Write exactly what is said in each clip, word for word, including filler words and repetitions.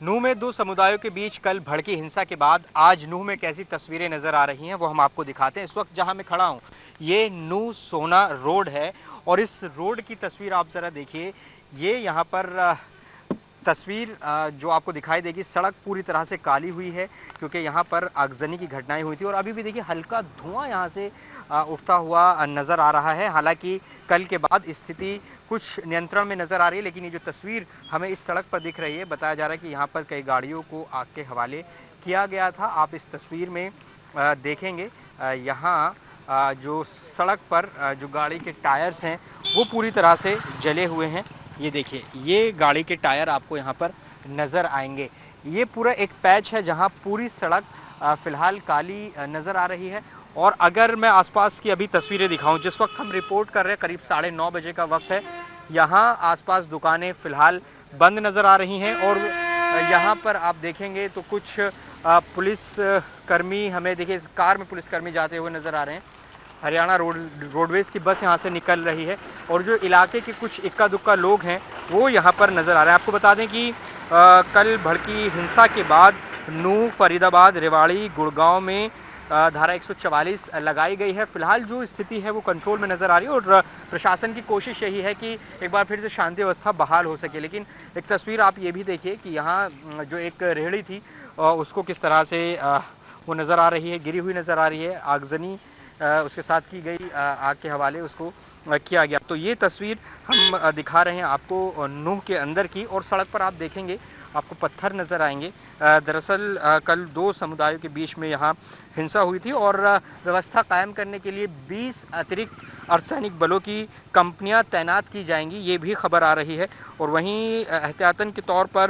नूह में दो समुदायों के बीच कल भड़की हिंसा के बाद आज नूह में कैसी तस्वीरें नजर आ रही हैं वो हम आपको दिखाते हैं। इस वक्त जहां मैं खड़ा हूं ये नूह सोना रोड है और इस रोड की तस्वीर आप जरा देखिए। ये यहां पर तस्वीर जो आपको दिखाई देगी, सड़क पूरी तरह से काली हुई है क्योंकि यहाँ पर आगजनी की घटनाएं हुई थी और अभी भी देखिए हल्का धुआं यहाँ से उठता हुआ नजर आ रहा है। हालांकि कल के बाद स्थिति कुछ नियंत्रण में नजर आ रही है, लेकिन ये जो तस्वीर हमें इस सड़क पर दिख रही है, बताया जा रहा है कि यहाँ पर कई गाड़ियों को आग के हवाले किया गया था। आप इस तस्वीर में देखेंगे यहाँ जो सड़क पर जो गाड़ी के टायर्स हैं वो पूरी तरह से जले हुए हैं। ये देखिए, ये गाड़ी के टायर आपको यहाँ पर नजर आएंगे। ये पूरा एक पैच है जहाँ पूरी सड़क फिलहाल काली नजर आ रही है। और अगर मैं आसपास की अभी तस्वीरें दिखाऊं, जिस वक्त हम रिपोर्ट कर रहे हैं करीब साढ़े नौ बजे का वक्त है, यहाँ आसपास दुकानें फिलहाल बंद नजर आ रही हैं और यहाँ पर आप देखेंगे तो कुछ पुलिस कर्मी, हमें देखिए कार में पुलिसकर्मी जाते हुए नजर आ रहे हैं। हरियाणा रोड रोडवेज की बस यहाँ से निकल रही है और जो इलाके के कुछ इक्का दुक्का लोग हैं वो यहाँ पर नजर आ रहे हैं। आपको बता दें कि आ, कल भड़की हिंसा के बाद नूह, फरीदाबाद, रेवाड़ी, गुड़गांव में आ, धारा एक सौ चवालीस लगाई गई है। फिलहाल जो स्थिति है वो कंट्रोल में नजर आ रही है और प्रशासन की कोशिश यही है कि एक बार फिर से शांति व्यवस्था बहाल हो सके। लेकिन एक तस्वीर आप ये भी देखिए कि यहाँ जो एक रेहड़ी थी उसको किस तरह से वो नजर आ रही है, गिरी हुई नजर आ रही है। आगजनी उसके साथ की गई आग के हवाले उसको किया गया। तो ये तस्वीर हम दिखा रहे हैं आपको नूह के अंदर की, और सड़क पर आप देखेंगे आपको पत्थर नजर आएंगे। दरअसल कल दो समुदायों के बीच में यहाँ हिंसा हुई थी और व्यवस्था कायम करने के लिए बीस अतिरिक्त अर्धसैनिक बलों की कंपनियां तैनात की जाएंगी, ये भी खबर आ रही है। और वहीं एहतियातन के तौर पर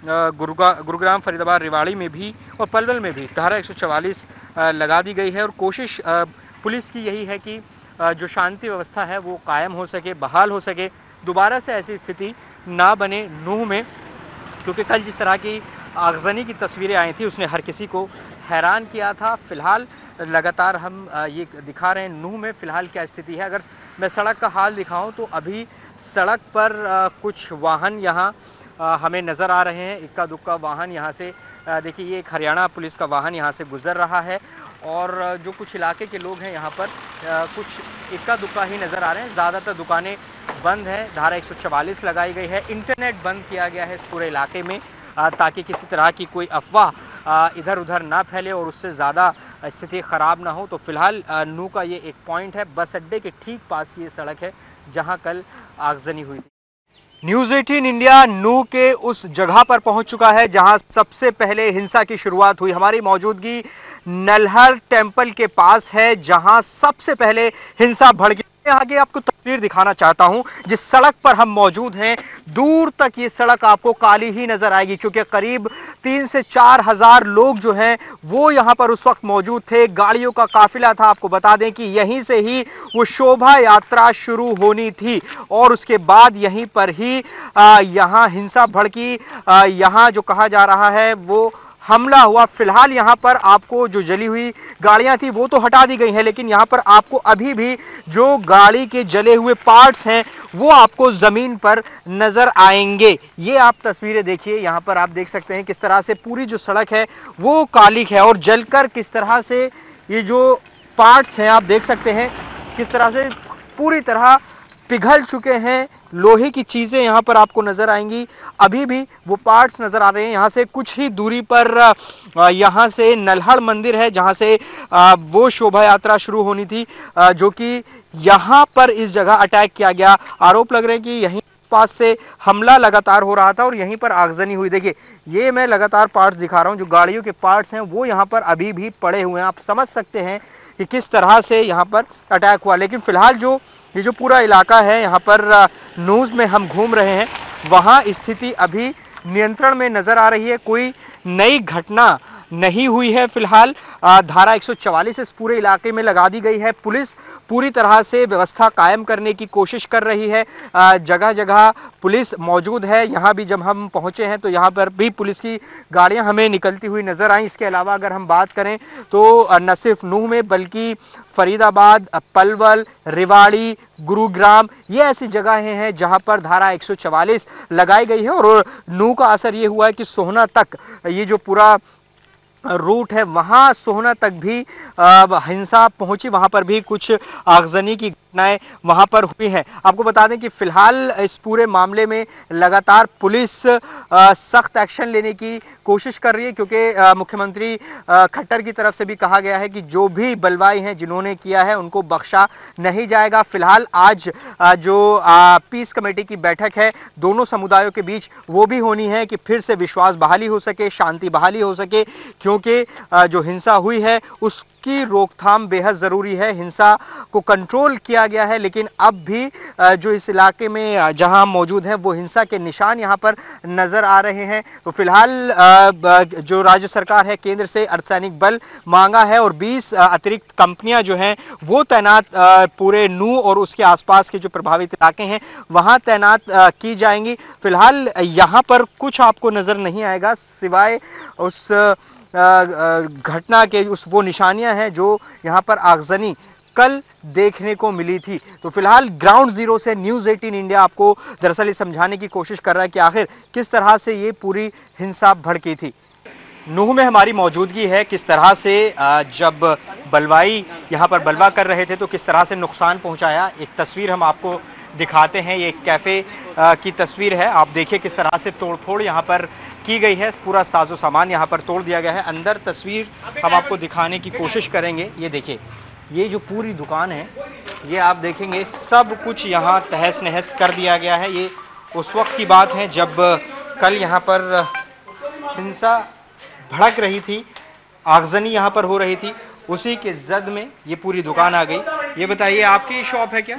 गुरुग्राम, फरीदाबाद, रेवाड़ी में भी और पलवल में भी धारा एक सौ चवालीस लगा दी गई है। और कोशिश पुलिस की यही है कि जो शांति व्यवस्था है वो कायम हो सके, बहाल हो सके, दोबारा से ऐसी स्थिति ना बने नूह में, क्योंकि कल जिस तरह की आगजनी की तस्वीरें आई थी उसने हर किसी को हैरान किया था। फिलहाल लगातार हम ये दिखा रहे हैं नूह में फिलहाल क्या स्थिति है। अगर मैं सड़क का हाल दिखाऊं तो अभी सड़क पर कुछ वाहन यहाँ हमें नजर आ रहे हैं, इक्का दुक्का वाहन यहाँ से देखिए, ये एक हरियाणा पुलिस का वाहन यहाँ से गुजर रहा है और जो कुछ इलाके के लोग हैं यहाँ पर कुछ इक्का दुक्का ही नजर आ रहे हैं। ज़्यादातर दुकानें बंद हैं, धारा एक सौ चवालीस लगाई गई है, इंटरनेट बंद किया गया है इस पूरे इलाके में ताकि किसी तरह की कोई अफवाह इधर उधर ना फैले और उससे ज़्यादा स्थिति ख़राब ना हो। तो फिलहाल नूह का ये एक पॉइंट है, बस अड्डे के ठीक पास की ये सड़क है जहाँ कल आगजनी हुई थी। न्यूज़ अठारह इंडिया नूह के उस जगह पर पहुंच चुका है जहां सबसे पहले हिंसा की शुरुआत हुई। हमारी मौजूदगी नल्हर टेंपल के पास है जहां सबसे पहले हिंसा भड़की। आगे आपको तस्वीर दिखाना चाहता हूं, जिस सड़क पर हम मौजूद हैं दूर तक ये सड़क आपको काली ही नजर आएगी क्योंकि करीब तीन से चार हजार लोग जो हैं वो यहां पर उस वक्त मौजूद थे। गाड़ियों का काफिला था। आपको बता दें कि यहीं से ही वो शोभा यात्रा शुरू होनी थी और उसके बाद यहीं पर ही यहां हिंसा भड़की। यहां जो कहा जा रहा है वो हमला हुआ। फिलहाल यहां पर आपको जो जली हुई गाड़ियां थी वो तो हटा दी गई हैं, लेकिन यहां पर आपको अभी भी जो गाड़ी के जले हुए पार्ट्स हैं वो आपको जमीन पर नजर आएंगे। ये आप तस्वीरें देखिए, यहां पर आप देख सकते हैं किस तरह से पूरी जो सड़क है वो काली है और जलकर किस तरह से ये जो पार्ट्स हैं आप देख सकते हैं किस तरह से पूरी तरह पिघल चुके हैं। लोहे की चीजें यहां पर आपको नजर आएंगी, अभी भी वो पार्ट्स नजर आ रहे हैं। यहां से कुछ ही दूरी पर यहां से नल्हड़ मंदिर है जहां से वो शोभा यात्रा शुरू होनी थी, जो कि यहां पर इस जगह अटैक किया गया। आरोप लग रहे हैं कि यहीं पास से हमला लगातार हो रहा था और यहीं पर आगजनी हुई। देखिए, ये मैं लगातार पार्ट्स दिखा रहा हूं, जो गाड़ियों के पार्ट्स हैं वो यहां पर अभी भी पड़े हुए हैं। आप समझ सकते हैं कि किस तरह से यहां पर अटैक हुआ। लेकिन फिलहाल जो ये जो पूरा इलाका है यहाँ पर न्यूज़ में हम घूम रहे हैं, वहाँ स्थिति अभी नियंत्रण में नजर आ रही है। कोई नई घटना नहीं हुई है। फिलहाल धारा एक सौ चवालीस इस पूरे इलाके में लगा दी गई है। पुलिस पूरी तरह से व्यवस्था कायम करने की कोशिश कर रही है। जगह जगह पुलिस मौजूद है। यहाँ भी जब हम पहुंचे हैं तो यहाँ पर भी पुलिस की गाड़ियां हमें निकलती हुई नजर आई। इसके अलावा अगर हम बात करें तो न सिर्फ नूह में बल्कि फरीदाबाद, पलवल, रेवाड़ी, गुरुग्राम ये ऐसी जगहें हैं जहां पर धारा एक सौ चवालीस लगाई गई है। और नूह का असर ये हुआ है कि सोहना तक ये जो पूरा रूट है वहां सोहना तक भी आ, हिंसा पहुंची। वहां पर भी कुछ आगजनी की घटनाएं वहां पर हुई हैं। आपको बता दें कि फिलहाल इस पूरे मामले में लगातार पुलिस सख्त एक्शन लेने की कोशिश कर रही है, क्योंकि मुख्यमंत्री खट्टर की तरफ से भी कहा गया है कि जो भी बलवाई हैं जिन्होंने किया है उनको बख्शा नहीं जाएगा। फिलहाल आज आ, जो आ, पीस कमेटी की बैठक है दोनों समुदायों के बीच वो भी होनी है कि फिर से विश्वास बहाली हो सके, शांति बहाली हो सके, क्योंकि जो हिंसा हुई है उसकी रोकथाम बेहद जरूरी है। हिंसा को कंट्रोल किया गया है, लेकिन अब भी जो इस इलाके में जहां मौजूद हैं वो हिंसा के निशान यहां पर नजर आ रहे हैं। तो फिलहाल जो राज्य सरकार है केंद्र से अर्धसैनिक बल मांगा है और बीस अतिरिक्त कंपनियां जो हैं वो तैनात पूरे नूह और उसके आसपास के जो प्रभावित इलाके हैं वहां तैनात की जाएंगी। फिलहाल यहां पर कुछ आपको नजर नहीं आएगा सिवाय उस घटना के उस वो निशानियां हैं जो यहां पर आगजनी कल देखने को मिली थी। तो फिलहाल ग्राउंड जीरो से न्यूज़ अठारह इंडिया आपको दरअसल ये समझाने की कोशिश कर रहा है कि आखिर किस तरह से ये पूरी हिंसा भड़की थी। नूह में हमारी मौजूदगी है, किस तरह से जब बलवाई यहाँ पर बलवा कर रहे थे तो किस तरह से नुकसान पहुंचाया। एक तस्वीर हम आपको दिखाते हैं, ये एक कैफे की तस्वीर है। आप देखिए किस तरह से तोड़फोड़ यहाँ पर की गई है, पूरा साजो सामान यहाँ पर तोड़ दिया गया है। अंदर तस्वीर हम आपको दिखाने की कोशिश करेंगे। ये देखिए, ये जो पूरी दुकान है ये आप देखेंगे सब कुछ यहाँ तहस नहस कर दिया गया है। ये उस वक्त की बात है जब कल यहाँ पर हिंसा भड़क रही थी, आगजनी यहाँ पर हो रही थी, उसी के जद में ये पूरी दुकान आ गई। ये बताइए आपकी शॉप है क्या?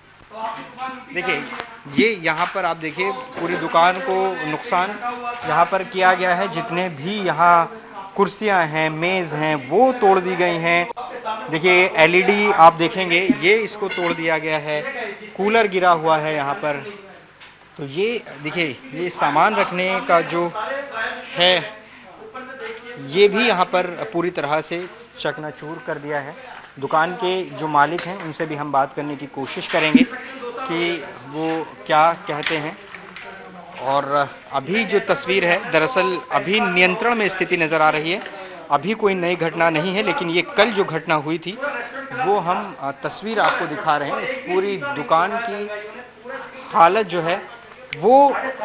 देखिए ये यहाँ पर आप देखिए पूरी दुकान को नुकसान यहाँ पर किया गया है। जितने भी यहाँ कुर्सियां हैं, मेज हैं, वो तोड़ दी गई हैं। देखिए एलईडी आप देखेंगे ये इसको तोड़ दिया गया है, कूलर गिरा हुआ है यहाँ पर। तो ये देखिए ये सामान रखने का जो है ये भी यहाँ पर पूरी तरह से चकनाचूर कर दिया है। दुकान के जो मालिक हैं उनसे भी हम बात करने की कोशिश करेंगे कि वो क्या कहते हैं। और अभी जो तस्वीर है दरअसल अभी नियंत्रण में स्थिति नजर आ रही है, अभी कोई नई घटना नहीं है, लेकिन ये कल जो घटना हुई थी वो हम तस्वीर आपको दिखा रहे हैं। इस पूरी दुकान की हालत जो है वो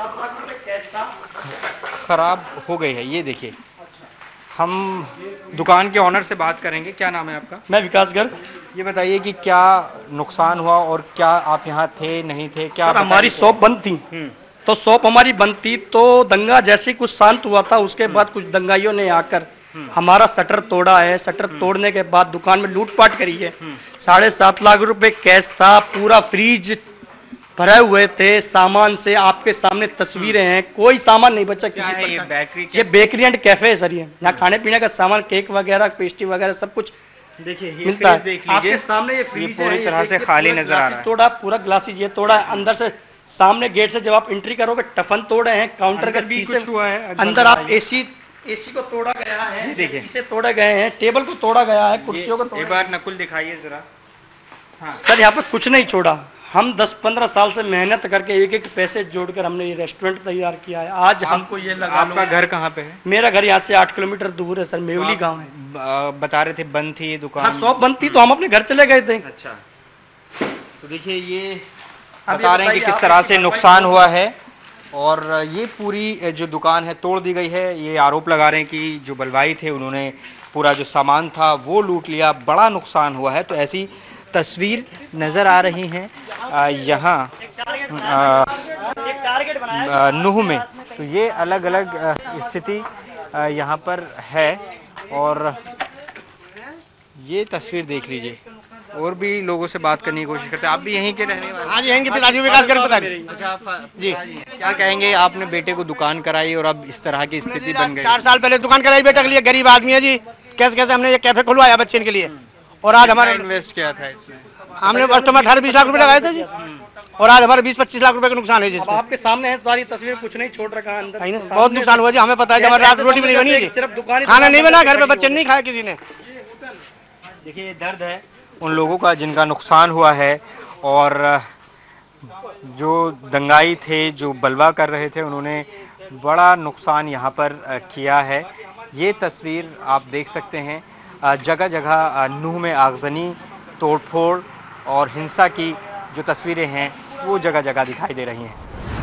खराब हो गई है। ये देखिए, हम दुकान के ऑनर से बात करेंगे। क्या नाम है आपका? मैं विकास गर्ग। ये बताइए कि क्या नुकसान हुआ और क्या आप यहाँ थे नहीं थे? क्या हमारी शॉप बंद थी, तो शॉप हमारी बंद थी, तो दंगा जैसे कुछ शांत हुआ था उसके बाद कुछ दंगाइयों ने आकर हमारा शटर तोड़ा है। शटर तोड़ने के बाद दुकान में लूटपाट करी है। साढ़े सात लाख रुपए कैश था, पूरा फ्रीज भरे हुए थे सामान से। आपके सामने तस्वीरें हैं, कोई सामान नहीं बचा किसी है। ये बेकरी ये बेकरी एंड कैफे है सर। ये यहाँ खाने पीने का सामान, केक वगैरह, पेस्ट्री वगैरह सब कुछ देखिए मिलता है। आपके सामने ये फ्रीज पूरी तरह से खाली नजर आ रहा है। तोड़ा पूरा ग्लासेज ये तोड़ा है। अंदर से सामने गेट से जब आप एंट्री करोगे टफन तोड़े हैं, काउंटर का शीशे हुआ है। अंदर आप एसी एसी को तोड़ा गया है, देखिए शीशे तोड़े गए हैं, टेबल को तोड़ा गया है, कुर्सियों को तोड़ा। एक बार नकुल दिखाइए जरा। हाँ। सर यहाँ पर कुछ नहीं छोड़ा। हम दस पंद्रह साल से मेहनत करके एक एक पैसे जोड़कर हमने ये रेस्टोरेंट तैयार किया है। आज हमको ये लगा। आपका घर कहाँ पे है? मेरा घर यहाँ से आठ किलोमीटर दूर है सर, मेवली गांव है। बता रहे थे बंद थी ये दुकान? हाँ, शॉप बंद थी तो हम अपने घर चले गए थे। अच्छा, तो देखिए ये बता रहे हैं कि किस तरह से नुकसान हुआ है और ये पूरी जो दुकान है तोड़ दी गई है। ये आरोप लगा रहे हैं कि जो बलवाई थे उन्होंने पूरा जो सामान था वो लूट लिया, बड़ा नुकसान हुआ है। तो ऐसी तस्वीर नजर आ रही हैं यहाँ नूह में। तो ये अलग अलग स्थिति यहाँ पर है और ये तस्वीर देख लीजिए। और भी लोगों से बात करने की कोशिश करते हैं। आप भी यहीं के रहने वाले? हाँ जी, यहीं के राजीव विकास गर्ग पता नहीं। अच्छा आप जी, क्या कहेंगे? आपने बेटे को दुकान कराई और अब इस तरह की स्थिति बन गई। चार साल पहले दुकान कराई बेटे के लिए, गरीब आदमी है जी। कैसे कैसे हमने ये कैफे खुलवाया बच्चे के लिए और आज हमारा इन्वेस्ट किया था इसमें? हमने बच्चों में अठारह बीस लाख रुपए लगाए थे जी, और आज हमारे बीस पच्चीस लाख रुपए का नुकसान है जी। अब आपके सामने है सारी तस्वीर, कुछ नहीं छोड़ रखा है अंदर। बहुत नुकसान हुआ जी, हमें पता है, हमारी रात रोटी भी नहीं बनी है, सिर्फ दुकान, खाना नहीं बना, घर पे बच्चे नहीं खाए किसी ने। देखिए ये दर्द है उन लोगों का जिनका नुकसान हुआ है, और जो दंगाई थे, जो बलवा कर रहे थे, उन्होंने बड़ा नुकसान यहाँ पर किया है। ये तस्वीर आप देख सकते हैं, जगह जगह नूह में आगजनी, तोड़फोड़ और हिंसा की जो तस्वीरें हैं वो जगह जगह दिखाई दे रही हैं।